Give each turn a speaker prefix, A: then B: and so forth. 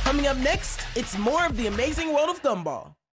A: Coming up next, it's more of the amazing world of Gumball.